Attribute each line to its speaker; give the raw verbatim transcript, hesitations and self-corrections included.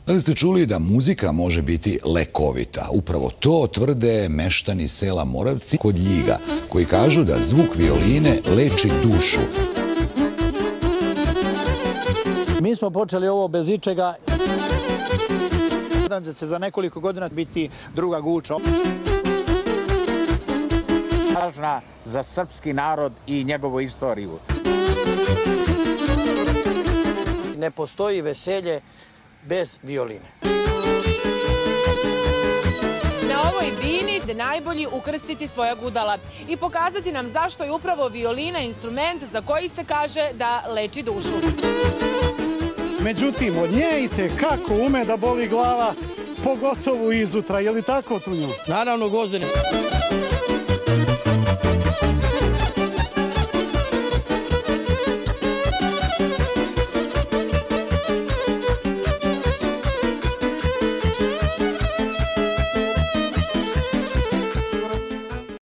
Speaker 1: Da li ste čuli da muzika može biti lekovita? Upravo to tvrde meštani sela Moravci kod Ljiga, koji kažu da zvuk violine leči dušu.
Speaker 2: Mi smo počeli ovo bez ičega. Nadam se da će za nekoliko godina biti druga Guča.
Speaker 3: Važna za srpski narod i njegovu istoriju.
Speaker 4: Ne postoji veselje bez violine.
Speaker 5: Na ovoj bini je najbolji ukrstiti svoja gudala i pokazati nam zašto je upravo violina instrument za koji se kaže da leči dušu.
Speaker 6: Međutim, od nje i te kako ume da boli glava, pogotovo izutra. Je li tako, Tunjo?
Speaker 4: Naravno, Gozdane.